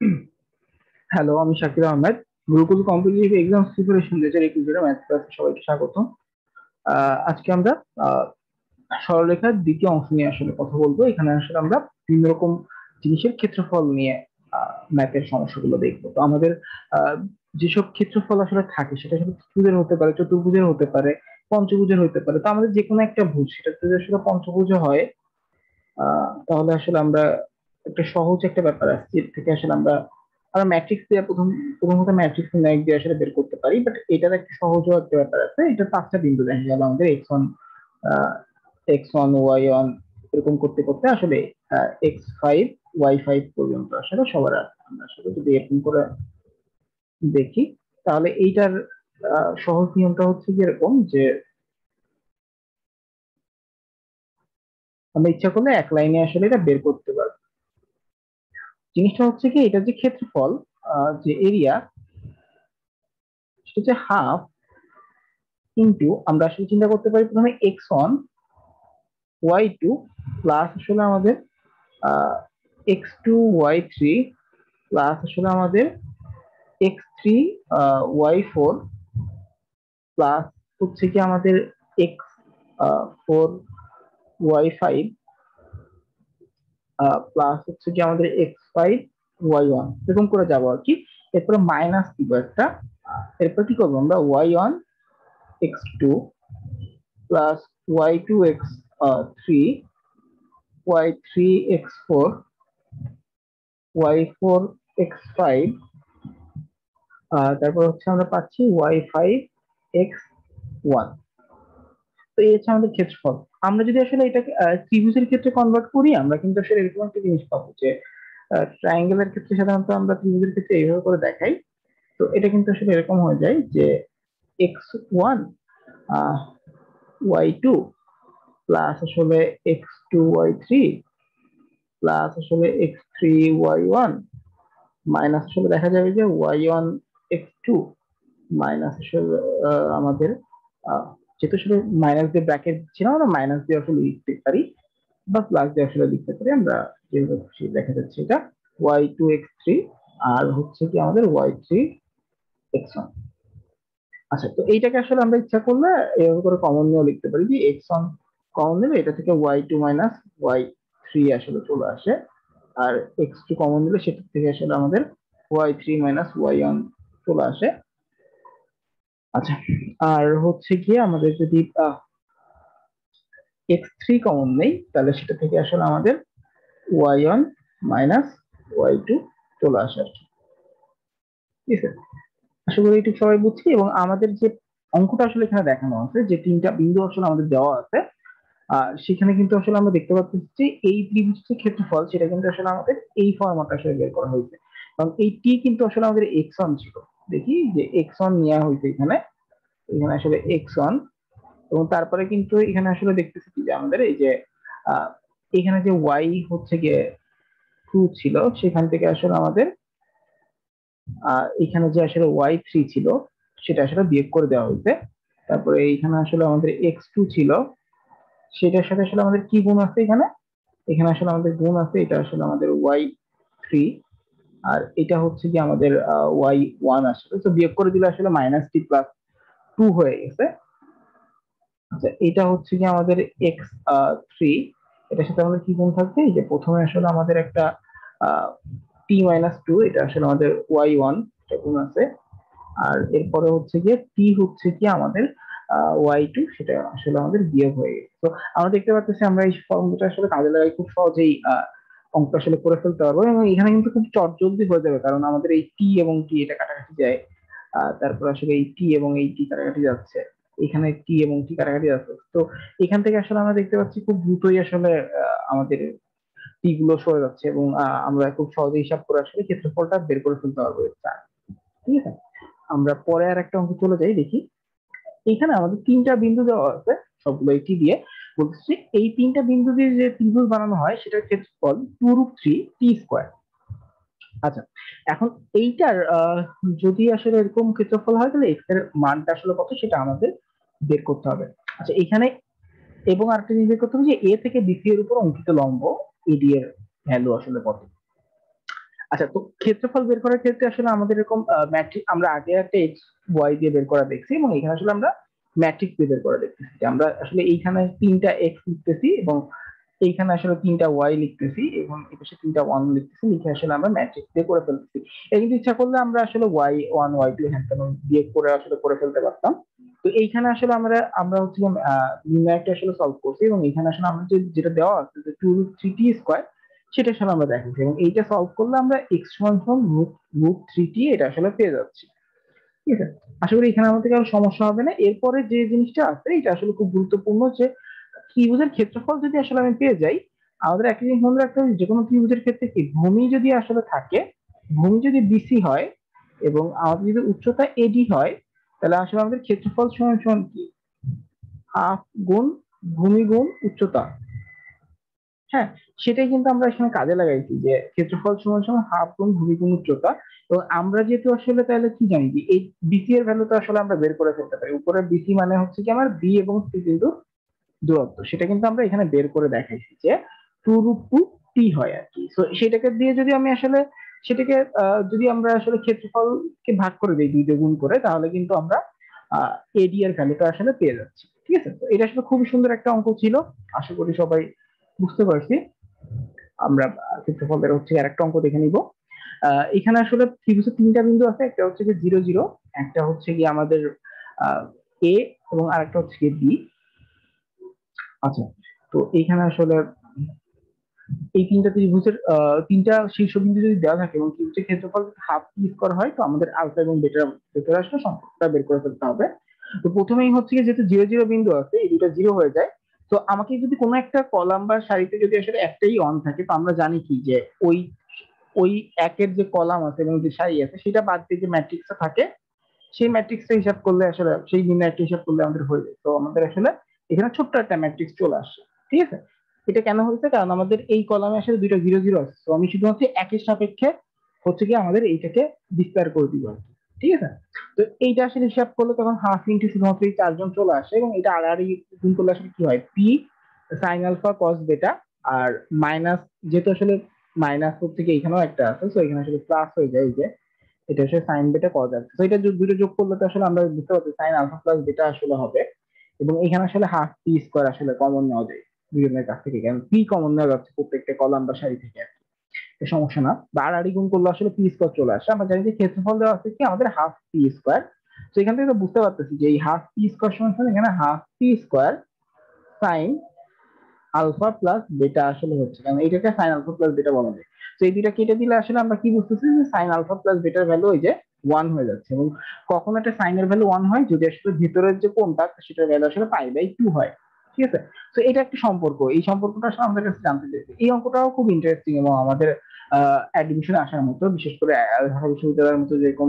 Hello, আমি Shakir Ahmed. Gurukul competitive exam preparation lecture এপিসোডে math ক্লাসে সবাইকে স্বাগত। আজকে আমরা আহ, সরলরেখার দ্বিতীয় অংশ নিয়ে আসলে কথা বলবো। এখানে আসলে আমরা বিভিন্ন রকম জিনিসের ক্ষেত্রফল নিয়ে ম্যাথের সমস্যাগুলো দেখবো। তো আমাদের আহ, যেসব ক্ষেত্রফল আসলে থাকে সেটা আসলে ত্রিভুজের হতে পারে, চতুর্ভুজের হতে পারে, পঞ্চভুজের হতে পারে। তো আমাদের যে কোনো একটা ভুজ সেটা যদি আসলে পঞ্চভুজ হয়, তাহলে আসলে আমরা একটা সহজ একটা ব্যাপার আছে এর থেকে আসলে আমরা আমরা ম্যাট্রিক্স দিয়ে প্রথমত ম্যাট্রিক্স নির্ণায়ক দিয়ে আসলে বের করতে পারি। বাট এটার একটা সহজ একটা ব্যাপার আছে। এটা 5টা বিন্দু দেখা গেল আমাদের x1, x1 y1, এরকম করতে করতে আসলে x5 y5 পর্যন্ত আসলে সবার আমরা আসলে যদি এরকম করে দেখি, তাহলে এইটার সহজ নিয়মটা হচ্ছে যে এরকম যে আমরা ইচ্ছা করলে এক লাইনে আসলে এটা বের করতে পারবো। জিনিসটা হচ্ছে কি, এটা যে ক্ষেত্রফল, যে এরিয়া, সেটা হচ্ছে হাফ ইন্টু, আমরা আসলে চিন্তা করতে পারি প্রথমে x1 y2 প্লাস আসলে আমাদের x2 y3 প্লাস আসলে আমাদের x3 y4 প্লাস হচ্ছে কি আমাদের x4 y5 প্লাস হচ্ছে কি আমাদের x5 y1, এরকম করে যাবো আর কি। এরপরে মাইনাস দিব একটা। এরপর কি করবো আমরা, y1 x2 plus y2 x3 y3 x4 y4 x5, তারপর হচ্ছে আমরা পাচ্ছি y5 x1। তো এই হচ্ছে আমাদের ক্ষেত্রফল। আমরা যদি আসলে এটাকে ত্রিভুজের ক্ষেত্রে কনভার্ট করি, আমরা কিন্তু আসলে এরকম একটা জিনিস পাবো যে ট্রায়াঙ্গেলের ক্ষেত্রে সাধারণত আমরা ত্রিভুজের ক্ষেত্রে এইভাবে করে দেখাই। তো এটা কিন্তু আসলে এরকম হয়ে যায় যে x1 y2 প্লাস আসলে x2 y3 প্লাস আসলে x3 y1 মাইনাস আসলে দেখা যাবে যে y1 x2 মাইনাস আসলে আমাদের আহ, যেহেতু আসলে মাইনাস দিয়ে ব্র্যাকেট ছিল, আমরা মাইনাস দিয়ে আসলে লিখতে পারি বা প্লাস দিয়ে আসলে লিখতে পারি। আমরা যেভাবে খুশি দেখা যাচ্ছে এটা y2 x3 আর হচ্ছে কি আমাদের y3 x1। আচ্ছা, তো এইটাকে আসলে আমরা ইচ্ছা করলে এভাবে করে কমন নিয়েও লিখতে পারি যে x1 কমন নিলে এটা থেকে y2 মাইনাস y3 আসলে চলে আসে, আর x2 কমন নিলে সেটা থেকে আসলে আমাদের y3 মাইনাস y1 চলে আসে। আচ্ছা, আর হচ্ছে গিয়ে আমাদের যদি x3 কমন নেই, তাহলে সেটা থেকে আসলে আমাদের y1 মাইনাস y2 চলে আসে আর কি। ঠিক আছে, আশা করি এটুকু সবাই বুঝছি। এবং আমাদের যে অঙ্কটা আসলে এখানে দেখানো আছে, যে তিনটা বিন্দু আসলে আমাদের দেওয়া আছে, সেখানে কিন্তু আসলে আমরা দেখতে পাচ্ছি যে এই ত্রিভুজের যে ক্ষেত্রফল সেটা কিন্তু আসলে আমাদের এই ফরম্যাট আসলে বের করা হয়েছে। কারণ এই টি কিন্তু আসলে আমাদের x1 ছিল। দেখি যে x1 নেওয়া হয়েছে এখানে, এখানে আসলে x1। এবং তারপরে কিন্তু এখানে আসলে দেখতেছি কি যে আমাদের এই যে আহ, এখানে যে y হচ্ছে গিয়ে 2 ছিল, সেখান থেকে আসলে আমাদের এখানে যে আসলে y3 ছিল সেটা আসলে বিয়োগ করে দেওয়া হয়েছে। তারপরে এইখানে আসলে আমাদের x2 ছিল, সেটার সাথে আসলে আমাদের কি গুণ আছে এখানে, এখানে আসলে আমাদের গুণ আছে, এটা আসলে আমাদের y3, আর এটা হচ্ছে কি আমাদের y1 আসলে। তো বিয়োগ করে দিলে আসলে -t+2 হয়ে গেছে। আচ্ছা, এটা হচ্ছে কি আমাদের x3, এটার সাথে আমাদের কি গুণ থাকবে, এই যে প্রথমে আসলে আমাদের একটা t-2, এটা আসলে আমাদের y1 এটা গুণ আছে। আর এরপরে হচ্ছে গিয়ে টি হচ্ছে কি আমাদের y2, সেটা আসলে আমাদের বিয়োগ হয়ে গেছে। তো আমরা দেখতে পাচ্ছি আমরা এই ফর্মুলাটা আসলে কাজে লাগাই খুব সহজেই অঙ্ক আসলে করে ফেলতে পারবো। এবং এখানে কিন্তু খুব চটজলদি হয়ে যাবে, কারণ আমাদের এই টি এবং টি এটা কাটাকাটি যায়। তারপর আসলে এই টি এবং এই টি কাটাকাটি যাচ্ছে, এখানে টি এবং টি কাটাকাটি যাচ্ছে। তো এখান থেকে আসলে আমরা দেখতে পাচ্ছি খুব দ্রুতই আসলে আমাদের টি গুলো সরে যাচ্ছে, এবং আমরা খুব সহজে হিসাব করে আসলে ক্ষেত্রফলটা বের করে ফেলতে পারবো এর দ্বারা। ঠিক আছে, আমরা পরে আর একটা অঙ্ক চলে যাই দেখি। এখানে আমাদের তিনটা বিন্দু দেওয়া আছে, সবগুলো টি দিয়ে। বলতেছি এই তিনটা বিন্দু দিয়ে যে ত্রিভুজ বানানো হয় সেটার ক্ষেত্রফল 2√3 t²। আচ্ছা, এখন এইটার যদি আসলে এরকম ক্ষেত্রফল হয়, তাহলে এক্স এর মানটা আসলে কত সেটা আমাদের বের করতে হবে। আচ্ছা, এখানে এবং আরেকটা জিনিস বের করতে হবে যে এ থেকে বিসি এর উপর অঙ্কিত লম্ব এডি এর ভ্যালু আসলে কত। আচ্ছা, তো ক্ষেত্রফল বের করার ক্ষেত্রে আসলে আমাদের এরকম ম্যাট্রিক আমরা আগে একটা এক্স ওয়াই দিয়ে বের করা দেখছি, এবং এখানে আসলে আমরা ম্যাট্রিক্স দিয়ে বের করা দেখতেছি, যে আমরা আসলে এইখানে 3টা এক্স লিখতেছি এবং এইখানে আসলে 3টা ওয়াই লিখতেছি এবং এই পাশে 3টা ওয়ান লিখতেছি, লিখে আসলে আমরা ম্যাট্রিক্স দিয়ে করে ফেলতেছি। এই কিন্তু ইচ্ছা করলে আমরা আসলে ওয়াই ওয়ান ওয়াই টু হ্যান তেন দিয়ে করে আসলে করে ফেলতে পারতাম। তো এইখানে আসলে আমরা আমরা হচ্ছে নির্ণয়টা আসলে সলভ করছি, এবং এখানে আসলে আমরা যেটা দেওয়া আছে যে 2√3t² সেটা আসলে আমরা দেখাচ্ছি, এবং এইটা সলভ করলে আমরা এক্স সমান সমান √3t এটা আসলে পেয়ে যাচ্ছি। ঠিক আছে, আশা করি এখানে আমাদের কারো সমস্যা হবে না। এরপরে যে জিনিসটা আছে এটা আসলে খুব গুরুত্বপূর্ণ, যে ত্রিভুজের ক্ষেত্রফল যদি আসলে আমি পেয়ে যাই, আমাদের একটা জিনিস মনে রাখতে হবে, যে কোনো ত্রিভুজের ক্ষেত্রে কি ভূমি যদি আসলে থাকে, ভূমি যদি বিসি হয় এবং আমাদের যদি উচ্চতা এডি হয়, তাহলে আসলে আমাদের ক্ষেত্রফল সমান সমান কি, হাফ গুণ ভূমি গুণ উচ্চতা। হ্যাঁ, সেটাই কিন্তু আমরা এখানে কাজে লাগাইছি, যে ক্ষেত্রফল সমান সমান হাফ গুণ ভূমি গুণ উচ্চতা। তো আমরা যেহেতু আসলে তাহলে কি জানি যে এই বিসি এর ভ্যালুটা আসলে আমরা বের করে ফেলতে পারি, উপরে বিসি মানে হচ্ছে কি আমার বি এবং সি কিন্তু দূরত্ব, সেটা কিন্তু আমরা এখানে বের করে দেখাইছি যে 2√2t হয় আর কি। তো সেটাকে দিয়ে যদি আমি আসলে সেটাকে যদি আমরা আসলে ক্ষেত্রফলকে ভাগ করে দিই 2 দিয়ে গুণ করে, তাহলে কিন্তু আমরা এডি এর ভ্যালুটা আসলে পেয়ে যাচ্ছি। ঠিক আছে, তো এটা আসলে খুবই সুন্দর একটা অঙ্ক ছিল, আশা করি সবাই বুঝতে পারছি। আমরা ক্ষেত্রফলের হচ্ছে আরেকটা অঙ্ক দেখে নিব। এখানে আসলে ত্রিভুজের 3টা বিন্দু আছে, একটা হচ্ছে কি 0 0, একটা হচ্ছে কি আমাদের এ, এবং আরেকটা হচ্ছে কি বি। আচ্ছা, তো এইখানে আসলে এই 3টা ত্রিভুজের 3টা শীর্ষবিন্দু যদি দেওয়া থাকে এবং ত্রিভুজের ক্ষেত্রফল হাফ টি স্কয়ার হয়, তো আমাদের আলফা এবং বেটার ভেতরে আসলে সম্পর্কটা বের করে ফেলতে হবে। তো প্রথমেই হচ্ছে কি, যেহেতু 0 0 বিন্দু আছে, এই দুটো জিরো হয়ে যায়। তো আমাকে যদি কোনো একটা কলাম বা সারিতে যদি আসলে একটাই অন থাকে, তো আমরা জানি কি যে ওই ওই একের যে কলাম আছে এবং যে সারি আছে সেটা বাদ দিয়ে যে ম্যাট্রিক্সটা থাকে, সেই ম্যাট্রিক্সটা হিসাব করলে আসলে সেই নির্ণয়টা হিসাব করলে আমাদের হয়ে যায়। তো আমাদের আসলে এখানে ছোট্ট একটা ম্যাট্রিক্স চলে আসছে। ঠিক আছে, এটা কেন হয়েছে, কারণ আমাদের এই কলামে আসলে 2টা 0 0 আছে, তো আমি শুধুমাত্র একের সাপেক্ষে হচ্ছে কি আমাদের এইটাকে বিস্তার করে দিব আর কি। ঠিক আছে, তো এইটা আসলে হিসাব করলে তখন হাফ ইন্টু শুধুমাত্র এই 4 জন চলে আসে, এবং এটা আড়াআড়ি গুণ করলে আসলে কি হয়, পি সাইন আলফা কস বেটা, আর মাইনাস, যেহেতু আসলে মাইনাস হচ্ছে কি এখানেও একটা আছে, তো এখানে আসলে প্লাস হয়ে যায়, এই যে এটা আসলে সাইন বেটা কজ আলফা। তো এটা দুটো যোগ করলে তো আসলে আমরা বুঝতে পারছি সাইন আলফা প্লাস বেটা আসলে হবে। এবং এখানে আসলে হাফ পি স্কোয়ার আসলে কমন নেওয়া যায় দুজনের কাছ থেকে, কারণ পি কমন নেওয়া যাচ্ছে প্রত্যেকটা কলাম বা সারি থেকে, তো সমস্যা না। বাড়াড়ি গুণ করলে আসলে পি স্কোয়ার চলে আসে। আমরা জানি যে ক্ষেত্রফল দেওয়া আছে কি আমাদের হাফ পি স্কোয়ার। তো এখান থেকে তো বুঝতে পারতেছি যে এই হাফ পি স্কোয়ার সমান এখানে half P square sine alpha plus beta আসলে হচ্ছে, কারণ এটাকে সাইন আলফা প্লাস বেটা বলা যায়। তো এই দুইটা কেটে দিলে আসলে আমরা কি বুঝতেছি, যে সাইন আলফা প্লাস বেটার ভ্যালু ওই যে 1 হয়ে যাচ্ছে। এবং কখন একটা সাইনের ভ্যালু 1 হয়, যদি আসলে ভিতরের যে কোণটা সেটার ভ্যালু আসলে π/2 হয়। ঠিক আছে, তো এটা একটা সম্পর্ক, এই সম্পর্কটা আসলে আমাদের কাছে জানতে চাইছে। এই অঙ্কটাও খুব ইন্টারেস্টিং এবং আমাদের অ্যাডমিশনে আসার মতো, বিশেষ করে ঢাকা বিশ্ববিদ্যালয়ের মতো যেরকম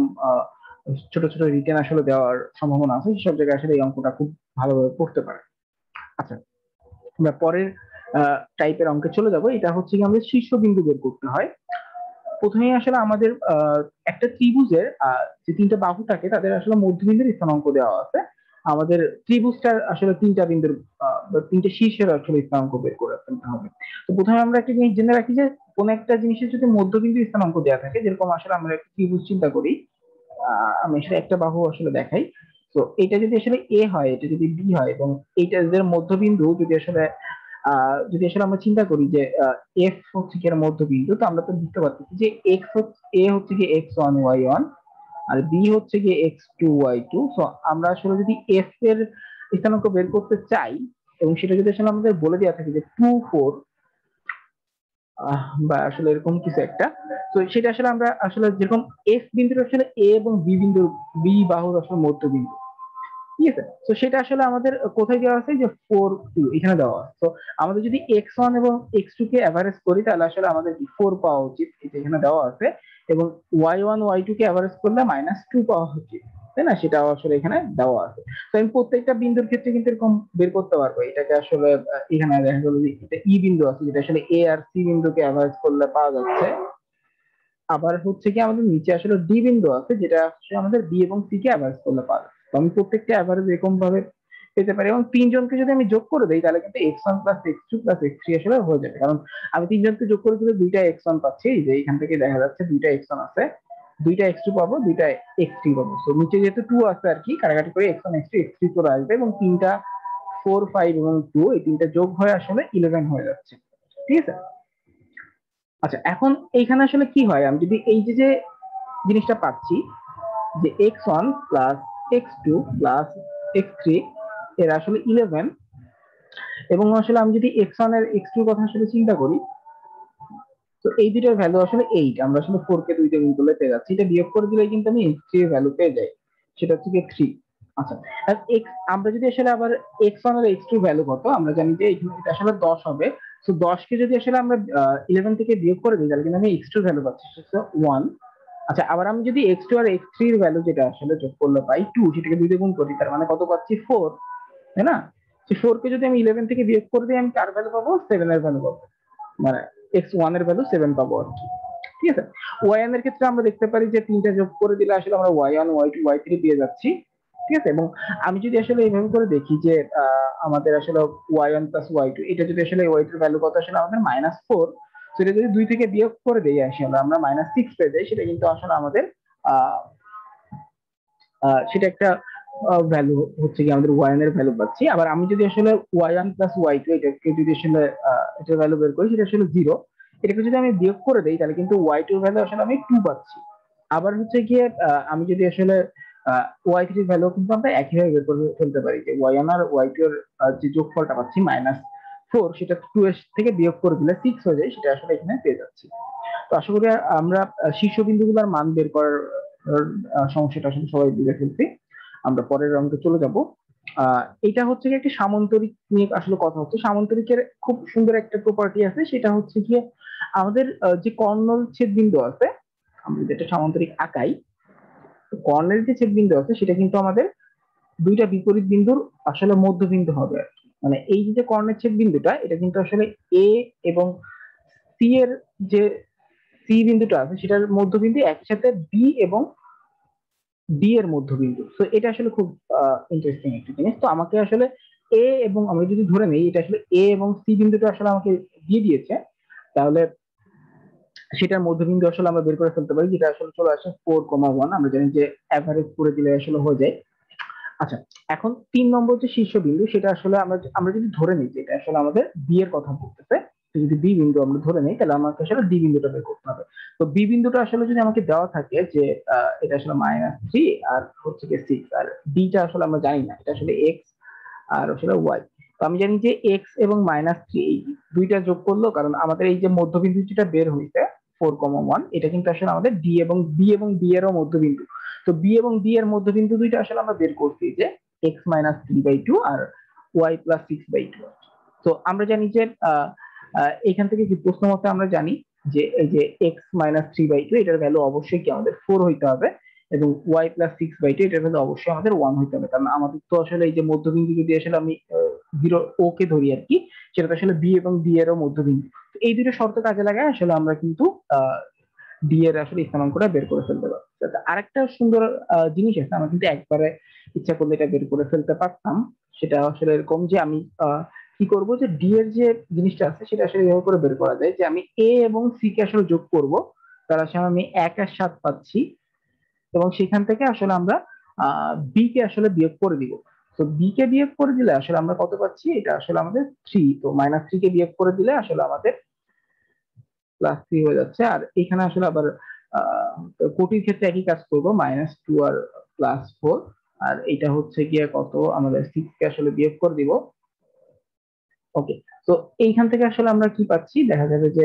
ছোট ছোট রিটেন আসলে দেওয়ার সম্ভাবনা আছে, সেসব জায়গায় আসলে এই অঙ্কটা খুব ভালোভাবে পড়তে পারে। আচ্ছা, আমরা পরের টাইপের অঙ্কে চলে যাব। এটা হচ্ছে কি আমাদের শীর্ষবিন্দু বের করতে হয়। প্রথমেই আসলে আমাদের একটা ত্রিভুজের যে 3টা বাহু থাকে তাদের আসলে মধ্যবিন্দুর স্থানাঙ্ক দেওয়া আছে। আমাদের ত্রিভুজটার আসলে 3টা বিন্দুর বা 3টে শীর্ষের আসলে স্থানাঙ্ক বের করে ফেলতে হবে। তো প্রথমে আমরা একটা জিনিস জেনে রাখি, যে কোন একটা জিনিসের যদি মধ্যবিন্দু স্থানাঙ্ক দেওয়া থাকে, যেরকম আসলে আমরা একটা ত্রিভুজ চিন্তা করি, আমি আসলে একটা বাহু আসলে দেখাই। তো এটা যদি আসলে এ হয়, এটা যদি বি হয়, এবং এইটা এদের মধ্যবিন্দু যদি আসলে আমরা চিন্তা করি যে এফ হচ্ছে কি এর মধ্যবিন্দু, তো আমরা তো বুঝতে পারতেছি যে এক্স হচ্ছে এ হচ্ছে কি x1 y1, আর বি হচ্ছে কি x2 y2। সো আমরা আসলে যদি এফ এর স্থানাঙ্ক বের করতে চাই, এবং সেটা যদি আসলে আমাদের বলে দেওয়া থাকে যে 2 4, বা আসলে এরকম কিছু একটা, তো সেটা আসলে আমরা আসলে যেরকম এফ বিন্দুর আসলে এ এবং বি বিন্দুর বি বাহুর আসলে মধ্যবিন্দু। ঠিক আছে, তো সেটা আসলে আমাদের কোথায় দেওয়া আছে, যে 4 2 এখানে দেওয়া আছে। তো আমাদের যদি x1 এবং x2 কে এভারেজ করি, তাহলে আসলে আমাদের 4 পাওয়া উচিত, এটা এখানে দেওয়া আছে। এবং y1 y2 কে এভারেজ করলে -2 পাওয়া উচিত, তাই না, সেটাও আসলে এখানে দেওয়া আছে। তো আমি প্রত্যেকটা বিন্দুর ক্ষেত্রে কিন্তু এরকম বের করতে পারবো। এটাকে আসলে এখানে দেখা গেল যে এটা ই বিন্দু আছে, যেটা আসলে এ আর সি বিন্দুকে এভারেজ করলে পাওয়া যাচ্ছে। আবার হচ্ছে কি আমাদের নিচে আসলে ডি বিন্দু আছে, যেটা আসলে আমাদের বি এবং সি কে অ্যাভারেজ করলে পাওয়া যায়। তো আমি প্রত্যেকটা অ্যাভারেজ এরকম ভাবে পেতে পারি, এবং তিনজনকে যদি আমি যোগ করে দিই তাহলে কিন্তু x1 plus x2 plus x3 আসলে হয়ে যাবে, কারণ আমি তিনজনকে যোগ করে দিলে দুইটা x1 পাচ্ছি, এই যে এখান থেকে দেখা যাচ্ছে দুইটা x1 আছে, দুইটা x2 পাবো, দুইটা x3 পাবো। তো নিচে যেহেতু 2 আছে আর কি, কাটাকাটি করে x1 x2 x3 করে আসবে, এবং তিনটা 4 5 এবং 2 এই তিনটা যোগ হয়ে আসলে 11 হয়ে যাচ্ছে। ঠিক আছে। আচ্ছা, এখন এইখানে আসলে কি হয়, আমি যদি এই যে যে জিনিসটা পাচ্ছি যে x1 plus x2 plus x3 এর আসলে 11, এবং আসলে আমি যদি x1 এর x2 এর কথা আসলে চিন্তা করি, তো এই দুইটার ভ্যালু আসলে 8, আমরা আসলে 4 কে দুইটা গুণ করলে পেয়ে যাচ্ছি, এটা বিয়োগ করে দিলে কিন্তু আমি x3 এর ভ্যালু পেয়ে যাই, সেটা হচ্ছে কি 3। আচ্ছা, আর x আমরা যদি আসলে আবার x1 আর x2 ভ্যালু কত, আমরা জানি যে এখানে এটা আসলে 10 হবে। সো 10 কে যদি আসলে আমরা 11 থেকে বিয়োগ করে দিই তাহলে কিন্তু আমি x2 এর ভ্যালু পাচ্ছি, সেটা 1। আচ্ছা, আবার আমি যদি x2 আর x3 এর ভ্যালু যেটা আসলে যোগ করলে পাই 2, সেটাকে 2 দিয়ে গুণ করি, তার মানে কত পাচ্ছি 4, তাই না? সে 4 কে যদি আমি 11 থেকে বিয়োগ করে দিই আমি কার ভ্যালু পাবো, 7 এর ভ্যালু পাবো, মানে x1 এর ভ্যালু 7 পাবো আর কি। ঠিক আছে। y1 এর ক্ষেত্রে আমরা দেখতে পারি যে তিনটা যোগ করে দিলে আসলে আমরা y1 y2 y3 পেয়ে যাচ্ছি। ঠিক আছে। এবং আমি যদি আসলে এইভাবে করে দেখি যে আমাদের আসলে y1 প্লাস y2, এটা যদি আসলে y2 এর ভ্যালু কত আসলে আমাদের -4, সেটা যদি 2 থেকে বিয়োগ করে দেই আসলে আমরা -6 পেয়ে যাই, সেটা কিন্তু আসলে আমাদের আহ সেটা একটা ভ্যালু হচ্ছে কি আমাদের y1 এর ভ্যালু পাচ্ছি। আবার আমি যদি আসলে y1 প্লাস y2 এটাকে যদি আসলে এটার ভ্যালু বের করি, সেটা আসলে 0, এটাকে যদি আমি বিয়োগ করে দেই তাহলে কিন্তু y2 এর ভ্যালু আসলে আমি 2 পাচ্ছি। আবার হচ্ছে গিয়ে আমি যদি আসলে y3 এর ভ্যালু কিন্তু আমরা একইভাবে বের করে ফেলতে পারি, যে y1 আর y2 এর যে যোগফলটা পাচ্ছি -4, সেটা 2 এর থেকে বিয়োগ করে দিলে 6 হয়ে যায়, সেটা আসলে এখানে পেয়ে যাচ্ছি। তো আশা করি আমরা শীর্ষবিন্দুগুলোর মান বের করার সমস্যাটা আসলে সবাই বুঝে ফেলছি। আমরা পরের রাউন্ডে চলে যাব। এটা হচ্ছে কি একটা সামান্তরিক নিয়ে আসলে কথা হচ্ছে। সামান্তরিকের খুব সুন্দর একটা প্রপার্টি আছে, সেটা হচ্ছে কি আমাদের যে কর্ণল ছেদ বিন্দু আছে, আমরা যেটা সামান্তরিক আঁকাই, কর্ণের যে ছেদ বিন্দু আছে সেটা কিন্তু আমাদের দুইটা বিপরীত বিন্দুর আসলে মধ্যবিন্দু হবে আর কি। মানে এই যে কর্ণের ছেদ বিন্দুটা, এটা কিন্তু আসলে এ এবং সি এর যে সি বিন্দুটা আছে সেটার মধ্যবিন্দু একসাথে বি এবং ডি এর মধ্যবিন্দু। তো এটা আসলে খুব ইন্টারেস্টিং একটা জিনিস। তো আমাকে আসলে এ এবং আমি যদি ধরে নেই এটা আসলে এ এবং সি বিন্দুটা আসলে আমাকে দিয়ে দিয়েছে, তাহলে সেটার মধ্যবিন্দু আসলে আমরা বের করে ফেলতে পারি, যেটা আসলে চলে আসে 4,1। আমরা জানি যে অ্যাভারেজ করে দিলে আসলে হয়ে যায়। আচ্ছা, এখন 3 নম্বর যে শীর্ষবিন্দু, সেটা আসলে আমরা আমরা যদি ধরে নিই যে এটা আসলে আমাদের বি এর কথা বলতেছে, তো যদি বি বিন্দু আমরা ধরে নিই তাহলে আমাকে আসলে ডি বিন্দুটা বের করতে হবে। তো বি বিন্দুটা আসলে যদি আমাকে দেওয়া থাকে যে এটা আসলে -3 আর হচ্ছে কি 6, আর ডিটা আসলে আমরা জানি না, এটা আসলে এক্স আর আসলে ওয়াই। তো আমি জানি যে এক্স এবং -3 এই দুইটা যোগ করলো, কারণ আমাদের এই যে মধ্যবিন্দু যেটা বের হইছে 4,1, এটা কিন্তু আসলে আমাদের ডি এবং ডি এরও মধ্যবিন্দু। তো বি এবং ডি এর মধ্যবিন্দু দুইটা আসলে আমরা বের করছি যে x-3/2 আর y+6/2। তো আমরা জানি যে এখান থেকে যে প্রশ্ন মতে আমরা জানি যে এই যে x-3/2 এটার ভ্যালু অবশ্যই কি আমাদের 4 হইতে হবে, এবং y+6/2 এটার ভ্যালু অবশ্যই আমাদের 1 হইতে হবে, কারণ আমাদের তো আসলে এই যে মধ্যবিন্দু যদি আসলে আমি 0 ও কে ধরি আর কি, সেটা তো আসলে বি এবং ডি এরও মধ্যবিন্দু। তো এই দুটো শর্ত কাজে লাগায় আসলে আমরা কিন্তু ডি এর আসলে স্থানাঙ্কটা বের করে ফেলতে পারবো। আরেকটা সুন্দর জিনিস আছে, আমরা কিন্তু একবারে ইচ্ছা করলে এটা বের করে ফেলতে পারতাম। সেটা আসলে এরকম যে আমি কি করব, যে ডি এর যে জিনিসটা আছে সেটা আসলে এভাবে করে বের করা যায় যে আমি এ এবং সি কে আসলে যোগ করব, তার আসলে আমি 1 আর 7 পাচ্ছি, এবং সেখান থেকে আসলে আমরা বি কে আসলে বিয়োগ করে দিব। তো বি কে বিয়োগ করে দিলে আসলে আমরা কত পাচ্ছি, এটা আসলে আমাদের 3। তো -3 কে বিয়োগ করে দিলে আসলে আমাদের +3 হয়ে যাচ্ছে। আর এখানে আসলে আবার কোটির ক্ষেত্রে একই কাজ করবো, -2 আর +4, আর এটা হচ্ছে গিয়ে কত, আমাদের 6 কে আসলে বিয়োগ করে দিব। ওকে। তো এইখান থেকে আসলে আমরা কি পাচ্ছি, দেখা যাবে যে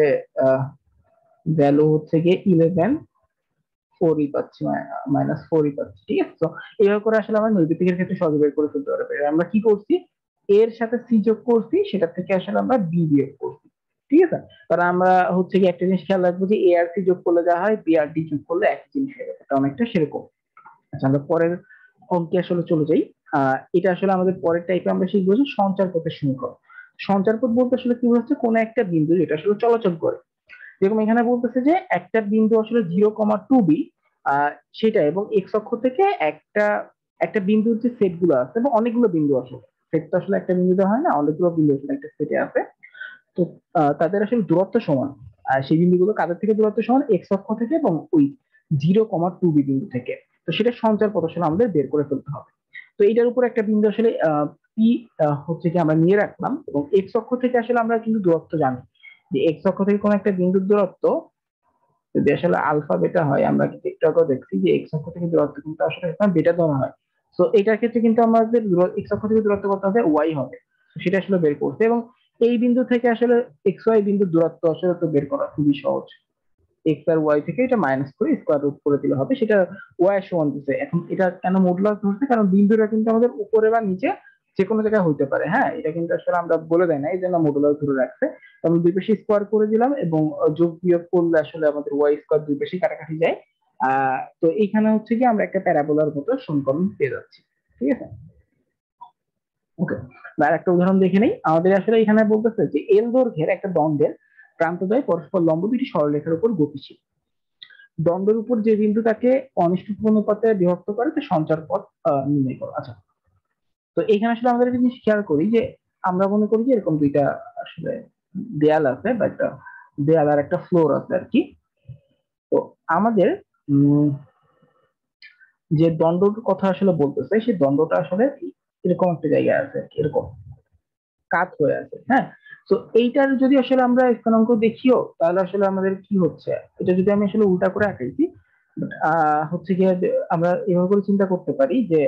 ভ্যালু হচ্ছে গিয়ে 11, 4ই পাচ্ছি, -4ই পাচ্ছি। ঠিক আছে। তো এইভাবে করে আসলে আমরা নৈর্ব্যক্তিকের ক্ষেত্রে সহজে বের করে ফেলতে পারবো। আমরা কি করছি, এর সাথে সি যোগ করছি, সেটা থেকে আসলে আমরা বি বিয়োগ করছি। ঠিক আছে। কারণ আমরা হচ্ছে কি একটা জিনিস খেয়াল রাখবো যে এ আর সি যোগ করলে যা হয়, বি আর ডি যোগ করলে একই জিনিস হয়ে যাবে, এটা অনেকটা সেরকম। আচ্ছা, আমরা পরের অঙ্কে আসলে চলে যাই। এটা আসলে আমাদের পরের টাইপে আমরা শিখবো যে সঞ্চার পথের সমীকরণ। সঞ্চার পথ বলতে আসলে কি হচ্ছে, কোন একটা বিন্দু যেটা আসলে চলাচল করে, যেরকম এখানে বলতেছে যে একটা বিন্দু আসলে 0,2b সেটা, এবং এক্স অক্ষ থেকে একটা একটা বিন্দুর যে সেট গুলো আছে, এবং অনেকগুলো বিন্দু আসলে সেট তো আসলে একটা বিন্দুতে হয় না, অনেকগুলো বিন্দু আসলে একটা সেটে আছে। তো তাদের আসলে দূরত্ব সমান, আর সেই বিন্দুগুলো কাদের থেকে দূরত্ব সমান, এক্স অক্ষ থেকে এবং ওই 0,2b বিন্দু থেকে। তো সেটা সঞ্চার পথ আসলে আমাদের বের করে ফেলতে হবে। তো এটার উপর একটা বিন্দু আসলে পি হচ্ছে কি আমরা নিয়ে রাখলাম, এবং এক্স অক্ষ থেকে আসলে আমরা কিন্তু দূরত্ব জানি যে এক্স অক্ষ থেকে কোন একটা বিন্দুর দূরত্ব যদি আসলে আলফা বেটা হয়, আমরা কিন্তু একটু আগেও দেখছি যে এক্স অক্ষ থেকে দূরত্ব কিন্তু আসলে বেটা ধরা হয়। তো এটার ক্ষেত্রে কিন্তু আমাদের এক্স অক্ষ থেকে দূরত্ব কত হবে, ওয়াই হবে। তো সেটা আসলে বের করতে, এবং এই বিন্দু থেকে আসলে এক্স ওয়াই বিন্দুর দূরত্ব আসলে তো বের করা খুবই সহজ। এক্স আর ওয়াই থেকে এটা মাইনাস করে স্কোয়ার রুট করে দিলে হবে, সেটা ওয়াই এর সমান দিচ্ছে। এখন এটা কেন মডুলাস ধরছে, কারণ বিন্দুটা কিন্তু আমাদের উপরে বা নিচে যে কোনো জায়গায় হইতে পারে। হ্যাঁ, এটা কিন্তু আসলে আমরা বলে দেয় না, এই জন্য মডুলাস ধরে রাখছে। তো আমি দুই পাশে স্কোয়ার করে দিলাম, এবং যোগ বিয়োগ করলে আসলে আমাদের ওয়াই স্কোয়ার দুই পাশে কাটাকাটি যায়। তো এইখানে হচ্ছে কি আমরা একটা প্যারাবোলার মতো সমীকরণ পেয়ে যাচ্ছি। ঠিক আছে, ওকে। আর একটা উদাহরণ দেখে নেই। আমাদের আসলে এখানে বলতেছে যে এল দৈর্ঘ্যের একটা দণ্ডের প্রান্তদ্বয় পরস্পর লম্ব দুটি সরলরেখার উপর গতিশীল। দ্বন্দ্বের উপর যে বিন্দু তাকে অনিষ্টক অনুপাতে বিভক্ত করে তা সঞ্চার পথ নির্ণয় করো। আচ্ছা, তো এখানে আসলে আমাদের একটা জিনিস খেয়াল করি যে আমরা মনে করি যে এরকম দুইটা আসলে দেয়াল আছে, বা একটা দেয়াল আর একটা ফ্লোর আছে আর কি। তো আমাদের উম যে দণ্ডর কথা আসলে বলতেছে, সেই দণ্ডটা আসলে এরকম একটা জায়গায় আছে আর কি, এরকম কাত হয়ে আছে। হ্যাঁ, তো এইটার যদি আসলে আমরা স্থানাঙ্ক দেখিও, তাহলে আসলে আমাদের কি হচ্ছে, এটা যদি আমি আসলে উল্টা করে আঁকাইছি, হচ্ছে গিয়ে যে আমরা এভাবে করে চিন্তা করতে পারি যে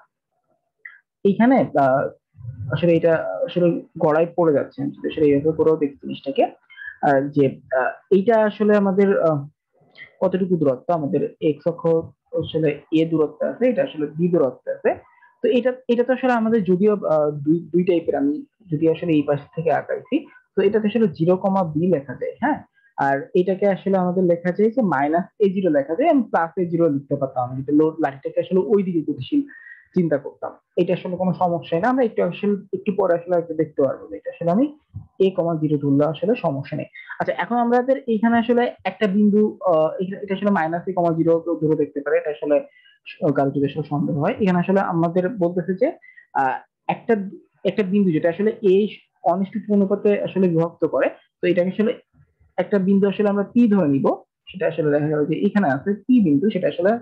এইখানে আসলে এটা আসলে গড়াই পড়ে যাচ্ছে, আমি যদি আসলে এইভাবে করেও দেখি জিনিসটাকে, যে এইটা আসলে আমাদের কতটুকু দূরত্ব, আমাদের এক্স অক্ষ আসলে এ দূরত্ব আছে, এটা আসলে বি দূরত্ব আছে। তো এটা তো আসলে আমাদের যদিও দুই দুই টাইপের, আমি যদি আসলে এই পাশ থেকে আঁকাইছি, তো এটাতে আসলে 0,b লেখা যায়। হ্যাঁ, আর এটাকে আসলে আমাদের লেখা যায় যে -a0 লেখা যায়, আমি +a0 লিখতে পারতাম, আমি যদি লাঠিটাকে আসলে ওই দিকে গতিশীল চিন্তা করতাম। এটা আসলে কোনো সমস্যা না, আমরা একটু আসলে একটু পরে আসলে হয়তো দেখতে পারবো যে এটা আসলে আমি a,0 ধরলে আসলে সমস্যা নেই। আচ্ছা, এখন আমাদের এইখানে আসলে একটা বিন্দু, এটা আসলে -a,0 ধরে দেখতে পারে, এটা আসলে কারো যদি আসলে সন্দেহ হয়। এখানে আসলে আমাদের বলতেছে যে আহ, একটা একটা বিন্দু যেটা আসলে এই অনিষ্ট অনুপাতে আসলে বিভক্ত করে, তো এটাকে আসলে একটা বিন্দু আসলে আমরা পি ধরে নিব। সেটা আসলে দেখা গেল যে এখানে আছে পি বিন্দু, সেটা আসলে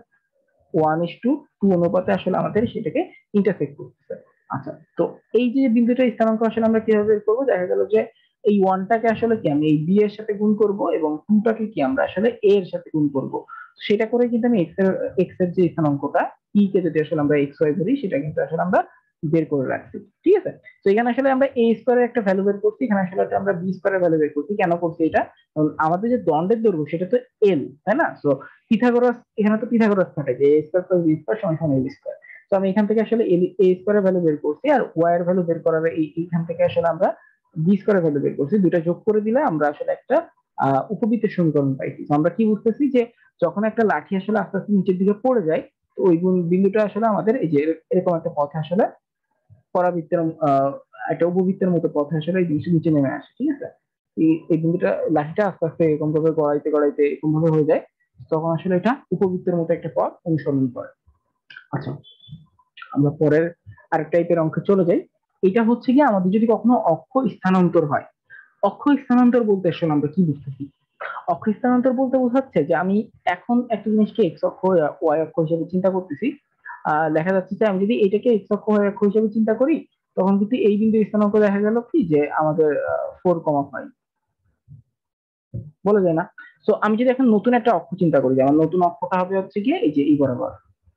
1:2 অনুপাতে আসলে আমাদের সেটাকে ইন্টারসেক্ট করতেছে। আচ্ছা, তো এই যে বিন্দুটা স্থানাঙ্ক আসলে আমরা কিভাবে বের করবো, দেখা গেল যে এই ওয়ানটাকে আসলে কি আমি এই বি এর সাথে গুণ করব, এবং টুটাকে কি আমরা আসলে এ এর সাথে গুণ করব। সেটা করে কিন্তু আমি এক্স এর যে স্থানাঙ্কটা, ই কে যদি আসলে আমরা এক্স ওয়াই ধরি, সেটা কিন্তু আসলে আমরা বের করে রাখছি। ঠিক আছে, তো এখানে আসলে আমরা এ স্কোয়ারের একটা ভ্যালু বের করছি, এখানে আসলে আমরা বি স্কোয়ারের ভ্যালু বের করছি। কেন করছি এটা, কারণ আমাদের যে দণ্ডের দৈর্ঘ্য সেটা তো এল, তাই না? তো পিথাগোরাস, এখানে তো পিথাগোরাস থাকে যে A square plus B square সমান সমান এল স্কয়ার। তো আমি এখান থেকে আসলে এ স্কয়ারের ভ্যালু বের করছি, আর ওয়াই এর ভ্যালু বের করার এইখান থেকে আসলে আমরা বি স্কয়ারের ভ্যালু বের করছি। দুটা যোগ করে দিলে আমরা আসলে একটা উপবৃত্তের সমীকরণ পাইছি। তো আমরা কি বুঝতেছি যে যখন একটা লাঠি আসলে আস্তে আস্তে নিচের দিকে পড়ে যায়, তো ওই বিন্দুটা আসলে আমাদের এই যে এরকম একটা পথে আসলে পরাবৃত্তের একটা উপবৃত্তের মতো পথে আসলে এই জিনিসটা নিচে নেমে আসে। ঠিক আছে, এই বিন্দুটা লাঠিটা আস্তে আস্তে এরকম ভাবে গড়াইতে গড়াইতে এরকম ভাবে হয়ে যায়, তখন আসলে এটা উপবৃত্তের মতো একটা পথ অনুসরণ করে। আচ্ছা, আমরা পরের আরেক টাইপের অঙ্কে চলে যাই। এটা হচ্ছে কি আমাদের যদি কখনো অক্ষ স্থানান্তর হয়। অক্ষ স্থানান্তর বলতে আসলে আমরা কি বুঝতেছি, অক্ষ স্থানান্তর বলতে বোঝাচ্ছে যে আমি এখন একটা জিনিসকে এক্স অক্ষ ওয়াই অক্ষ হিসেবে চিন্তা করতেছি। দেখা যাচ্ছে যে আমি যদি এটাকে এক্স অক্ষ ওয়াই অক্ষ হিসেবে চিন্তা করি, তখন কিন্তু এই বিন্দু স্থানাঙ্ক দেখা গেল কি যে আমাদের 4,5 বলা যায় না। তো আমি যদি এখন নতুন একটা অক্ষ চিন্তা করি, যেমন নতুন অক্ষটা হবে হচ্ছে গিয়ে এই যে এই বরাবর,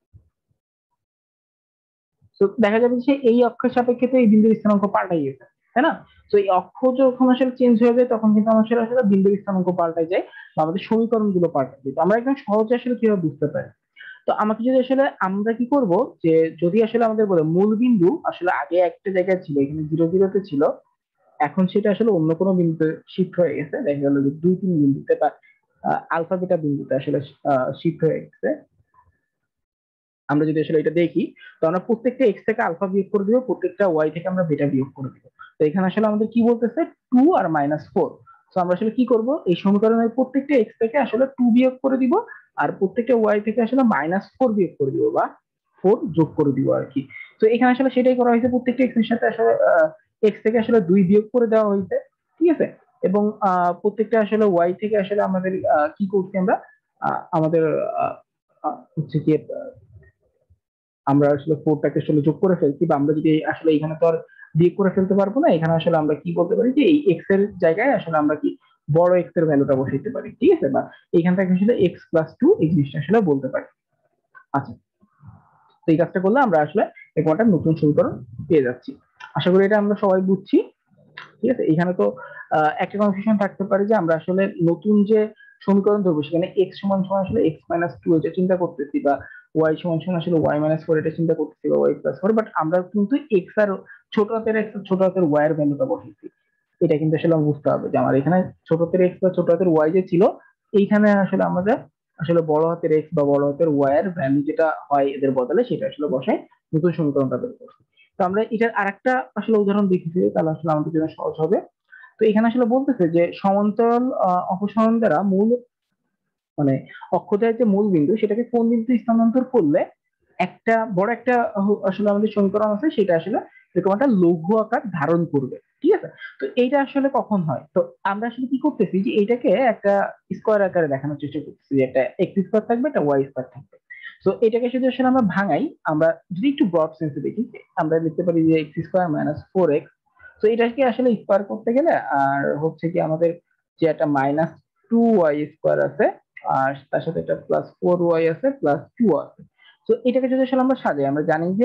তো দেখা যাবে যে এই অক্ষের সাপেক্ষে তো এই বিন্দুর স্থানাঙ্ক পাল্টাই গেছে, তাই না? তো এই অক্ষ যখন আসলে চেঞ্জ হয়ে যায়, তখন কিন্তু আমার আসলে বিন্দুর স্থানাঙ্ক পাল্টাই যায়, বা আমাদের সমীকরণ গুলো পাল্টাই যায়। তো আমরা একদম সহজে আসলে কিভাবে বুঝতে পারি, তো আমাকে যদি আসলে আমরা কি করব, যে যদি আসলে আমাদের বলে মূল বিন্দু আসলে আগে একটা জায়গায় ছিল, এখানে 0,0 তে ছিল, এখন সেটা আসলে অন্য কোনো বিন্দুতে শিফট হয়ে গেছে, দেখা গেল যে 2-3 বিন্দুতে বা আলফা বিটা বিন্দুতে আসলে শিফট হয়ে গেছে। আমরা যদি আসলে এটা দেখি, তো আমরা প্রত্যেকটা এক্স থেকে আলফা বিয়োগ করে দিব, প্রত্যেকটা ওয়াই থেকে আমরা বিটা বিয়োগ করে দিব। তো এখানে আসলে আমাদের কি বলতেছে, 2 আর -4। তো আমরা আসলে কি করব, এই সমীকরণের প্রত্যেকটা এক্স থেকে আসলে 2 বিয়োগ করে দিব, আর প্রত্যেকটা ওয়াই থেকে আসলে -4 বিয়োগ করে দিব, বা 4 যোগ করে দিব আর কি। তো এখানে আসলে সেটাই করা হয়েছে, প্রত্যেকটা এক্স এর সাথে আসলে এক্স থেকে আসলে 2 বিয়োগ করে দেওয়া হয়েছে, ঠিক আছে। এবং প্রত্যেকটা আসলে ওয়াই থেকে আসলে আমাদের কি করছি আমরা, আমাদের হচ্ছে কি আমরা আসলে ফোরটাকে আসলে যোগ করে ফেলছি, বা আমরা যদি আসলে এখানে তো আর বিয়োগ করে ফেলতে পারবো না, এখানে আসলে আমরা কি বলতে পারি যে এই এক্স এর জায়গায় আসলে আমরা কি বড় এক্স এর ভ্যালুটা বসাইতে পারি, ঠিক আছে, বা এখান থেকে আসলে x+2 এই জিনিসটা আসলে বলতে পারি। আচ্ছা, তো এই কাজটা করলে আমরা আসলে এরকম একটা নতুন সমীকরণ পেয়ে যাচ্ছি। আশা করি এটা আমরা সবাই বুঝছি, ঠিক আছে। এখানে তো একটা কনফিউশন থাকতে পারে যে আমরা আসলে নতুন যে সমীকরণ ধরবো সেখানে এক্স সমান সমান আসলে x-2 এটা চিন্তা করতেছি, বা ওয়াই সমান সমান আসলে y-4 এটা চিন্তা করতেছি, বা y+4, বাট আমরা কিন্তু এক্স আর ছোট হাতের এক্স ছোট হাতের ওয়াই এর ভ্যালুটা বসাইছি। এটা কিন্তু আসলে আমার বুঝতে হবে যে আমার এখানে ছোট হাতের এক্স বা ছোট হাতের ওয়াই যে ছিল, এইখানে আসলে আমাদের আসলে বড় হাতের এক্স বা বড় হাতের ওয়াই এর ভ্যালু যেটা হয় এদের বদলে সেটা আসলে বসাই নতুন সমীকরণটা বের করছি। তো আমরা এটার আরেকটা আসলে উদাহরণ দেখেছি, তাহলে আসলে আমাদের জন্য সহজ হবে। তো এখানে আসলে বলতেছে যে সমান্তরাল অপসারণ দ্বারা মূল মানে অক্ষদ্বয়ের যে মূল বিন্দু সেটাকে কোন বিন্দু স্থানান্তর করলে একটা বড় একটা আসলে আমাদের সমীকরণ আছে সেটা আসলে এরকম একটা লঘু আকার ধারণ করবে, ঠিক আছে। তো এইটা আসলে কখন হয়, তো আমরা আসলে কি করতেছি যে এইটাকে একটা স্কোয়ার আকারে দেখানোর চেষ্টা করতেছি, যে একটা এক্স স্কোয়ার থাকবে, একটা ওয়াই স্কোয়ার থাকবে। তো এটাকে যদি আসলে আমরা ভাঙাই, আমরা যদি একটু ব্রড সেন্সে দেখি, আমরা লিখতে পারি যে x² - 4x। তো এটাকে আসলে স্কোয়ার করতে গেলে আর হচ্ছে কি আমাদের যে একটা -2y² আছে, আর তার সাথে একটা +4y আছে, +2 আছে। তো এটাকে যদি আসলে আমরা সাজাই, আমরা জানি যে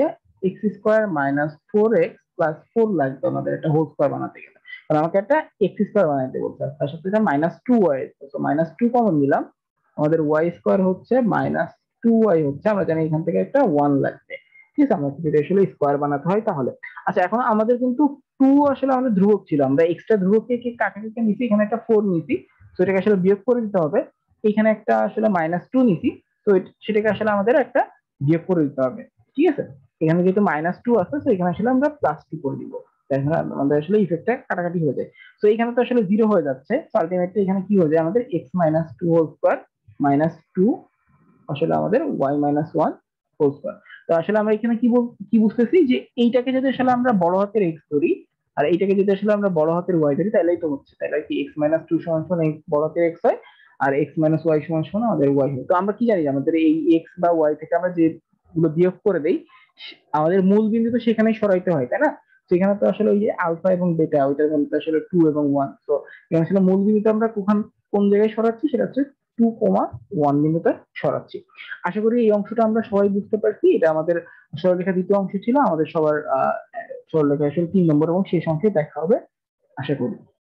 x² - 4x+4 লাগবে আমাদের একটা হোল স্কোয়ার বানাতে গেলে, কারণ আমাকে একটা এক্স স্কোয়ার বানাতে বলছে, আর তার সাথে এটা -2y, তো -2 কমন নিলাম, আমাদের y² হচ্ছে -2y হচ্ছে, আমরা জানি এখান থেকে একটা 1 লাগবে, ঠিক আছে। আমরা যদি আসলে স্কোয়ার বানাতে হয় তাহলে, আচ্ছা, এখন আমাদের কিন্তু 2 আসলে আমাদের ধ্রুবক ছিল, আমরা এক্সট্রা ধ্রুবককে কাকে কাকে নিছি, এখানে একটা 4 নিছি, তো এটাকে আসলে বিয়োগ করে দিতে হবে। এখানে একটা আসলে -2 নিছি, তো সেটাকে আসলে আমাদের একটা বিয়োগ করে দিতে হবে, ঠিক আছে। এখানে যেহেতু -2 আছে, তো এখানে আসলে আমরা +2 করে দিব, তাহলে আমাদের আসলে ইফেক্টটা কাটাকাটি হয়ে যায়। তো এখানে তো আসলে 0 হয়ে যাচ্ছে, আলটিমেটলি এখানে কি হয়ে যায় আমাদের x-2 হোল স্কোয়ার -2 আসলে আমাদের y-1 হোল স্কোয়ার। তো আসলে আমরা এখানে কি বুঝতেছি যে এইটাকে যদি আসলে আমরা বড় হাতের এক্স ধরি, আর এইটাকে যদি আসলে আমরা বড় হাতের ওয়াই ধরি, তাহলেই তো হচ্ছে, তাহলে কি x-2 সমান সমান x বড় হাতের এক্স হয়, আর x-y সমান সমান আমাদের ওয়াই হয়। তো আমরা কি জানি যে আমাদের এই এক্স বা ওয়াই থেকে আমরা যে গুলো বিয়োগ করে দেই, আমাদের মূল বিন্দু তো সেখানেই সরাইতে হয়, তাই না। সেখানে তো আসলে ওই যে আলফা এবং বেটা ওইটার মধ্যে আসলে 2 এবং 1, তো এখানে আসলে মূল বিন্দুটা আমরা কোন জায়গায় সরাচ্ছি, সেটা হচ্ছে 2,1 বিন্দুতে সরাচ্ছি। আশা করি এই অংশটা আমরা সবাই বুঝতে পারছি। এটা আমাদের সরলরেখা দ্বিতীয় অংশ ছিল, আমাদের সবার সরলরেখা আসলে 3 নম্বর এবং শেষ অংশে দেখা হবে আশা করি।